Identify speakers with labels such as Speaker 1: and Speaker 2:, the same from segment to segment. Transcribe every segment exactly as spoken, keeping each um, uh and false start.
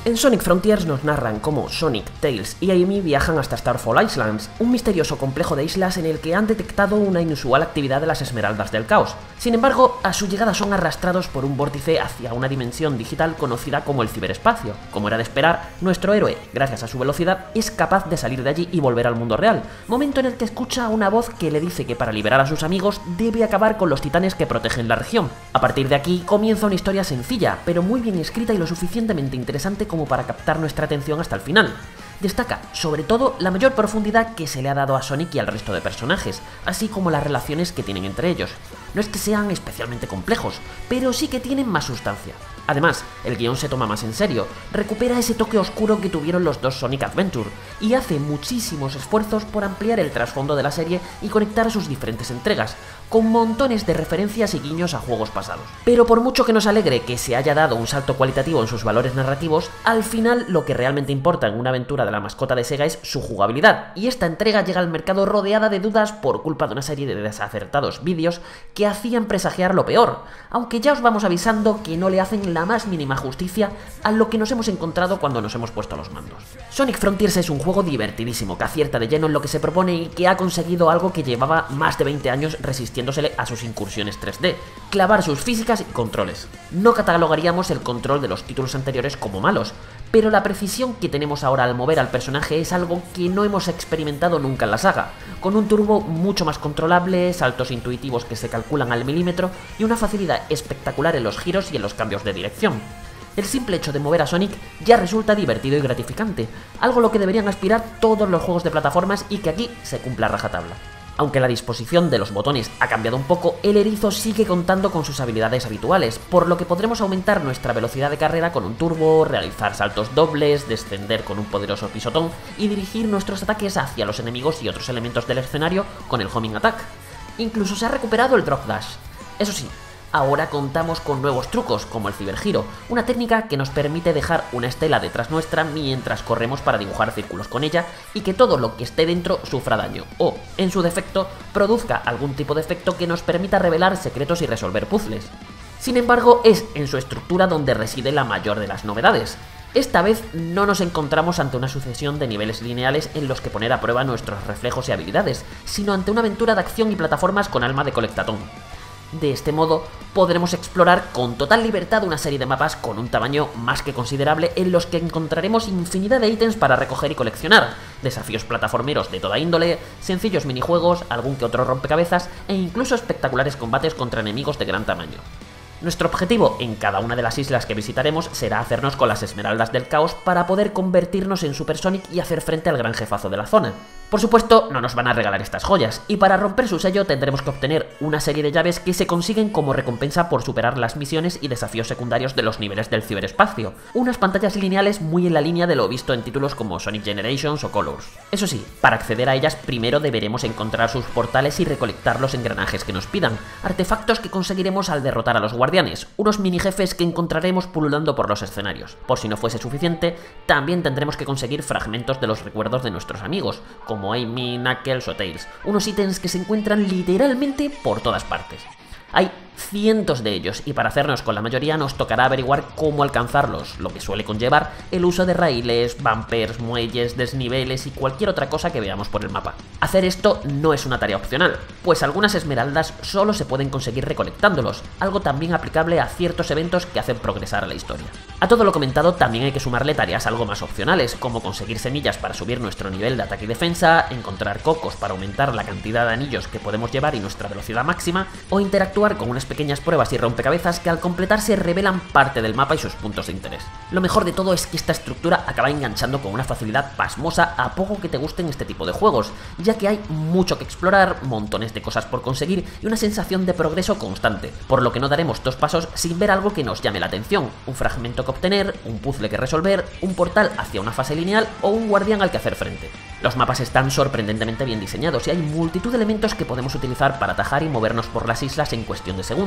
Speaker 1: En Sonic Frontiers nos narran cómo Sonic, Tails y Amy viajan hasta Starfall Islands, un misterioso complejo de islas en el que han detectado una inusual actividad de las Esmeraldas del Caos. Sin embargo, a su llegada son arrastrados por un vórtice hacia una dimensión digital conocida como el ciberespacio. Como era de esperar, nuestro héroe, gracias a su velocidad, es capaz de salir de allí y volver al mundo real, momento en el que escucha una voz que le dice que para liberar a sus amigos debe acabar con los titanes que protegen la región. A partir de aquí comienza una historia sencilla, pero muy bien escrita y lo suficientemente interesante como para captar nuestra atención hasta el final. Destaca, sobre todo, la mayor profundidad que se le ha dado a Sonic y al resto de personajes, así como las relaciones que tienen entre ellos. No es que sean especialmente complejos, pero sí que tienen más sustancia. Además, el guión se toma más en serio, recupera ese toque oscuro que tuvieron los dos Sonic Adventure, y hace muchísimos esfuerzos por ampliar el trasfondo de la serie y conectar a sus diferentes entregas, con montones de referencias y guiños a juegos pasados. Pero por mucho que nos alegre que se haya dado un salto cualitativo en sus valores narrativos, al final lo que realmente importa en una aventura de la mascota de Sega es su jugabilidad, y esta entrega llega al mercado rodeada de dudas por culpa de una serie de desacertados vídeos que hacían presagiar lo peor, aunque ya os vamos avisando que no le hacen la más mínima justicia a lo que nos hemos encontrado cuando nos hemos puesto a los mandos. Sonic Frontiers es un juego divertidísimo, que acierta de lleno en lo que se propone y que ha conseguido algo que llevaba más de veinte años resistiéndosele a sus incursiones tres D, clavar sus físicas y controles. No catalogaríamos el control de los títulos anteriores como malos, pero la precisión que tenemos ahora al mover al personaje es algo que no hemos experimentado nunca en la saga, con un turbo mucho más controlable, saltos intuitivos que se calculan al milímetro y una facilidad espectacular en los giros y en los cambios de dirección. El simple hecho de mover a Sonic ya resulta divertido y gratificante, algo a lo que deberían aspirar todos los juegos de plataformas y que aquí se cumpla a rajatabla. Aunque la disposición de los botones ha cambiado un poco, el erizo sigue contando con sus habilidades habituales, por lo que podremos aumentar nuestra velocidad de carrera con un turbo, realizar saltos dobles, descender con un poderoso pisotón y dirigir nuestros ataques hacia los enemigos y otros elementos del escenario con el homing attack. Incluso se ha recuperado el drop dash. Eso sí, ahora contamos con nuevos trucos, como el cibergiro, una técnica que nos permite dejar una estela detrás nuestra mientras corremos para dibujar círculos con ella y que todo lo que esté dentro sufra daño, o, en su defecto, produzca algún tipo de efecto que nos permita revelar secretos y resolver puzzles. Sin embargo, es en su estructura donde reside la mayor de las novedades. Esta vez no nos encontramos ante una sucesión de niveles lineales en los que poner a prueba nuestros reflejos y habilidades, sino ante una aventura de acción y plataformas con alma de colectatón. De este modo, podremos explorar con total libertad una serie de mapas con un tamaño más que considerable en los que encontraremos infinidad de ítems para recoger y coleccionar, desafíos plataformeros de toda índole, sencillos minijuegos, algún que otro rompecabezas e incluso espectaculares combates contra enemigos de gran tamaño. Nuestro objetivo en cada una de las islas que visitaremos será hacernos con las Esmeraldas del Caos para poder convertirnos en Super Sonic y hacer frente al gran jefazo de la zona. Por supuesto, no nos van a regalar estas joyas, y para romper su sello tendremos que obtener una serie de llaves que se consiguen como recompensa por superar las misiones y desafíos secundarios de los niveles del ciberespacio, unas pantallas lineales muy en la línea de lo visto en títulos como Sonic Generations o Colors. Eso sí, para acceder a ellas primero deberemos encontrar sus portales y recolectar los engranajes que nos pidan, artefactos que conseguiremos al derrotar a los guardianes, unos mini jefes que encontraremos pululando por los escenarios. Por si no fuese suficiente, también tendremos que conseguir fragmentos de los recuerdos de nuestros amigos, como como Amy, Knuckles o Tails, unos ítems que se encuentran literalmente por todas partes. Hay cientos de ellos y para hacernos con la mayoría nos tocará averiguar cómo alcanzarlos, lo que suele conllevar el uso de raíles, bumpers, muelles, desniveles y cualquier otra cosa que veamos por el mapa. Hacer esto no es una tarea opcional, pues algunas esmeraldas solo se pueden conseguir recolectándolos, algo también aplicable a ciertos eventos que hacen progresar a la historia. A todo lo comentado también hay que sumarle tareas algo más opcionales, como conseguir semillas para subir nuestro nivel de ataque y defensa, encontrar cocos para aumentar la cantidad de anillos que podemos llevar y nuestra velocidad máxima, o interactuar con unas pequeñas pruebas y rompecabezas que al completarse revelan parte del mapa y sus puntos de interés. Lo mejor de todo es que esta estructura acaba enganchando con una facilidad pasmosa a poco que te gusten este tipo de juegos, ya que hay mucho que explorar, montones de cosas por conseguir y una sensación de progreso constante, por lo que no daremos dos pasos sin ver algo que nos llame la atención, un fragmento que obtener, un puzzle que resolver, un portal hacia una fase lineal o un guardián al que hacer frente. Los mapas están sorprendentemente bien diseñados y hay multitud de elementos que podemos utilizar para atajar y movernos por las islas en cuestión de segundos.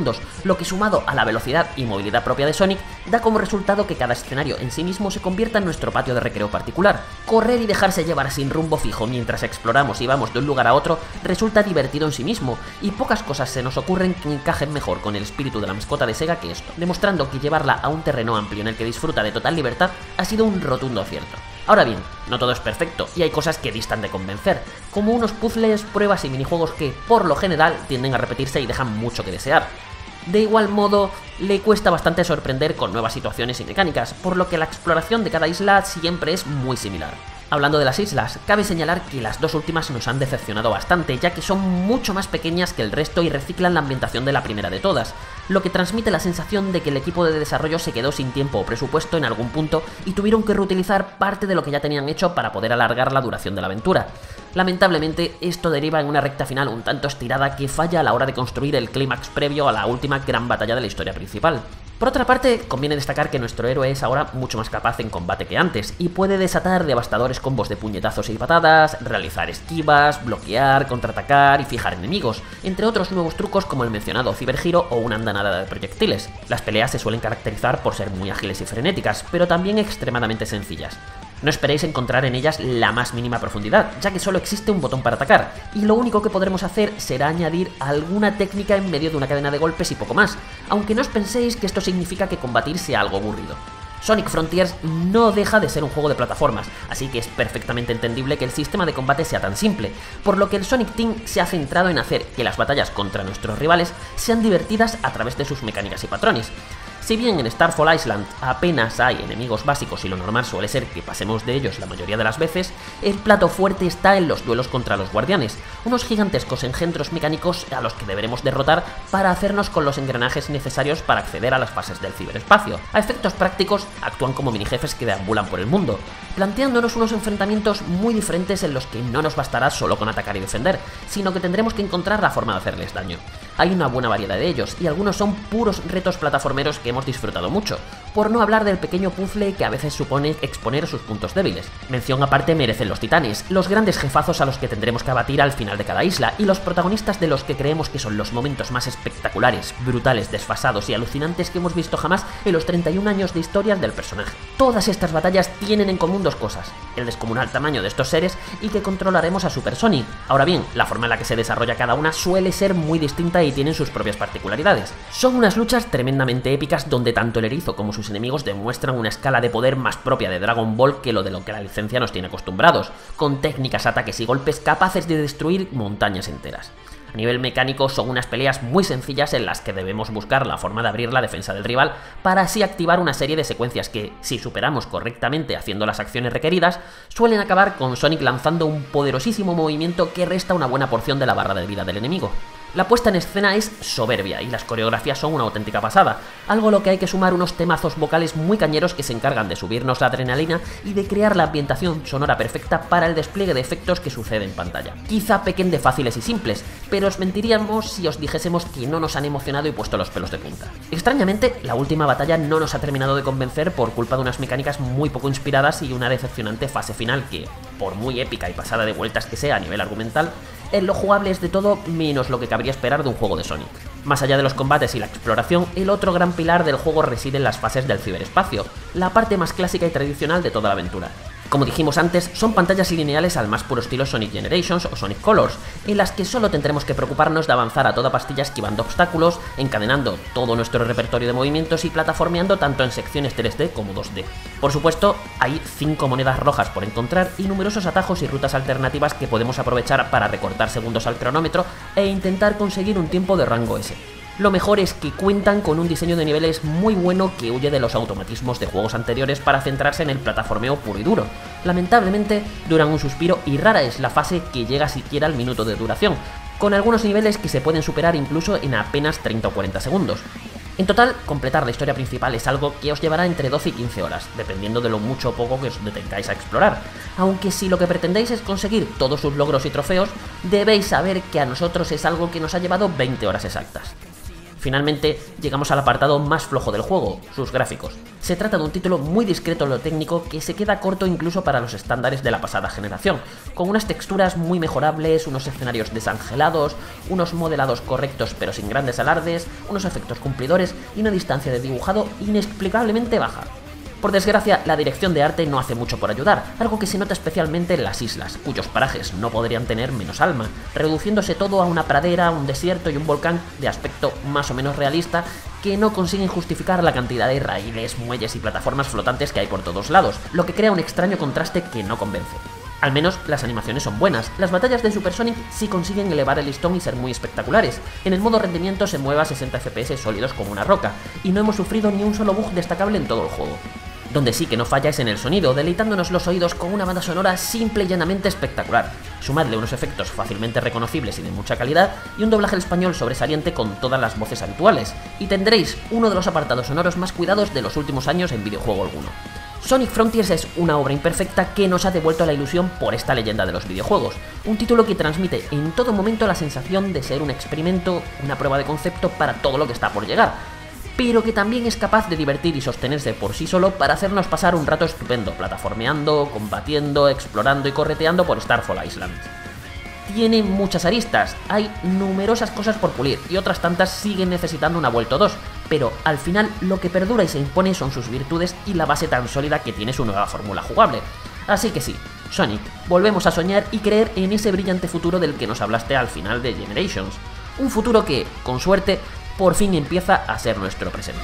Speaker 1: segundos, lo que sumado a la velocidad y movilidad propia de Sonic, da como resultado que cada escenario en sí mismo se convierta en nuestro patio de recreo particular. Correr y dejarse llevar sin rumbo fijo mientras exploramos y vamos de un lugar a otro resulta divertido en sí mismo, y pocas cosas se nos ocurren que encajen mejor con el espíritu de la mascota de Sega que esto, demostrando que llevarla a un terreno amplio en el que disfruta de total libertad ha sido un rotundo acierto. Ahora bien, no todo es perfecto y hay cosas que distan de convencer, como unos puzzles, pruebas y minijuegos que, por lo general, tienden a repetirse y dejan mucho que desear. De igual modo, le cuesta bastante sorprender con nuevas situaciones y mecánicas, por lo que la exploración de cada isla siempre es muy similar. Hablando de las islas, cabe señalar que las dos últimas nos han decepcionado bastante, ya que son mucho más pequeñas que el resto y reciclan la ambientación de la primera de todas, lo que transmite la sensación de que el equipo de desarrollo se quedó sin tiempo o presupuesto en algún punto y tuvieron que reutilizar parte de lo que ya tenían hecho para poder alargar la duración de la aventura. Lamentablemente, esto deriva en una recta final un tanto estirada que falla a la hora de construir el clímax previo a la última gran batalla de la historia principal. Por otra parte, conviene destacar que nuestro héroe es ahora mucho más capaz en combate que antes, y puede desatar devastadores combos de puñetazos y patadas, realizar esquivas, bloquear, contraatacar y fijar enemigos, entre otros nuevos trucos como el mencionado cibergiro o una andanada de proyectiles. Las peleas se suelen caracterizar por ser muy ágiles y frenéticas, pero también extremadamente sencillas. No esperéis encontrar en ellas la más mínima profundidad, ya que solo existe un botón para atacar, y lo único que podremos hacer será añadir alguna técnica en medio de una cadena de golpes y poco más, aunque no os penséis que esto significa que combatir sea algo aburrido. Sonic Frontiers no deja de ser un juego de plataformas, así que es perfectamente entendible que el sistema de combate sea tan simple, por lo que el Sonic Team se ha centrado en hacer que las batallas contra nuestros rivales sean divertidas a través de sus mecánicas y patrones. Si bien en Starfall Island apenas hay enemigos básicos y lo normal suele ser que pasemos de ellos la mayoría de las veces, el plato fuerte está en los duelos contra los guardianes, unos gigantescos engendros mecánicos a los que deberemos derrotar para hacernos con los engranajes necesarios para acceder a las fases del ciberespacio. A efectos prácticos, actúan como minijefes que deambulan por el mundo, planteándonos unos enfrentamientos muy diferentes en los que no nos bastará solo con atacar y defender, sino que tendremos que encontrar la forma de hacerles daño. Hay una buena variedad de ellos, y algunos son puros retos plataformeros que hemos disfrutado mucho, por no hablar del pequeño puzzle que a veces supone exponer sus puntos débiles. Mención aparte merecen los titanes, los grandes jefazos a los que tendremos que abatir al final de cada isla, y los protagonistas de los que creemos que son los momentos más espectaculares, brutales, desfasados y alucinantes que hemos visto jamás en los treinta y un años de historias del personaje. Todas estas batallas tienen en común dos cosas: el descomunal tamaño de estos seres y que controlaremos a Super Sonic. Ahora bien, la forma en la que se desarrolla cada una suele ser muy distinta y tienen sus propias particularidades. Son unas luchas tremendamente épicas donde tanto el erizo como sus enemigos demuestran una escala de poder más propia de Dragon Ball que lo de lo que la licencia nos tiene acostumbrados, con técnicas, ataques y golpes capaces de destruir montañas enteras. A nivel mecánico son unas peleas muy sencillas en las que debemos buscar la forma de abrir la defensa del rival para así activar una serie de secuencias que, si superamos correctamente haciendo las acciones requeridas, suelen acabar con Sonic lanzando un poderosísimo movimiento que resta una buena porción de la barra de vida del enemigo. La puesta en escena es soberbia y las coreografías son una auténtica pasada, algo a lo que hay que sumar unos temazos vocales muy cañeros que se encargan de subirnos la adrenalina y de crear la ambientación sonora perfecta para el despliegue de efectos que sucede en pantalla. Quizá pequen de fáciles y simples, pero os mentiríamos si os dijésemos que no nos han emocionado y puesto los pelos de punta. Extrañamente, la última batalla no nos ha terminado de convencer por culpa de unas mecánicas muy poco inspiradas y una decepcionante fase final que, por muy épica y pasada de vueltas que sea a nivel argumental, en lo jugable es de todo menos lo que cabría esperar de un juego de Sonic. Más allá de los combates y la exploración, el otro gran pilar del juego reside en las fases del ciberespacio, la parte más clásica y tradicional de toda la aventura. Como dijimos antes, son pantallas lineales al más puro estilo Sonic Generations o Sonic Colors, en las que solo tendremos que preocuparnos de avanzar a toda pastilla esquivando obstáculos, encadenando todo nuestro repertorio de movimientos y plataformeando tanto en secciones tres D como dos D. Por supuesto, hay cinco monedas rojas por encontrar y numerosos atajos y rutas alternativas que podemos aprovechar para recortar segundos al cronómetro e intentar conseguir un tiempo de rango S. Lo mejor es que cuentan con un diseño de niveles muy bueno que huye de los automatismos de juegos anteriores para centrarse en el plataformeo puro y duro. Lamentablemente, duran un suspiro y rara es la fase que llega siquiera al minuto de duración, con algunos niveles que se pueden superar incluso en apenas treinta o cuarenta segundos. En total, completar la historia principal es algo que os llevará entre doce y quince horas, dependiendo de lo mucho o poco que os detengáis a explorar, aunque si lo que pretendéis es conseguir todos sus logros y trofeos, debéis saber que a nosotros es algo que nos ha llevado veinte horas exactas. Finalmente, llegamos al apartado más flojo del juego, sus gráficos. Se trata de un título muy discreto en lo técnico que se queda corto incluso para los estándares de la pasada generación, con unas texturas muy mejorables, unos escenarios desangelados, unos modelados correctos pero sin grandes alardes, unos efectos cumplidores y una distancia de dibujado inexplicablemente baja. Por desgracia, la dirección de arte no hace mucho por ayudar, algo que se nota especialmente en las islas, cuyos parajes no podrían tener menos alma, reduciéndose todo a una pradera, un desierto y un volcán de aspecto más o menos realista que no consiguen justificar la cantidad de raíles, muelles y plataformas flotantes que hay por todos lados, lo que crea un extraño contraste que no convence. Al menos las animaciones son buenas, las batallas de Super Sonic sí consiguen elevar el listón y ser muy espectaculares. En el modo rendimiento se mueve a sesenta F P S sólidos como una roca, y no hemos sufrido ni un solo bug destacable en todo el juego. Donde sí que no falla es en el sonido, deleitándonos los oídos con una banda sonora simple y llanamente espectacular. Sumadle unos efectos fácilmente reconocibles y de mucha calidad, y un doblaje al español sobresaliente con todas las voces habituales, y tendréis uno de los apartados sonoros más cuidados de los últimos años en videojuego alguno. Sonic Frontiers es una obra imperfecta que nos ha devuelto la ilusión por esta leyenda de los videojuegos, un título que transmite en todo momento la sensación de ser un experimento, una prueba de concepto para todo lo que está por llegar, pero que también es capaz de divertir y sostenerse por sí solo para hacernos pasar un rato estupendo, plataformeando, combatiendo, explorando y correteando por Starfall Island. Tiene muchas aristas, hay numerosas cosas por pulir y otras tantas siguen necesitando una vuelta o dos, pero al final lo que perdura y se impone son sus virtudes y la base tan sólida que tiene su nueva fórmula jugable. Así que sí, Sonic, volvemos a soñar y creer en ese brillante futuro del que nos hablaste al final de Generations. Un futuro que, con suerte, por fin empieza a ser nuestro presente.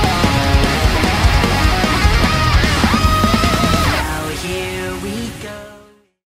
Speaker 2: We go.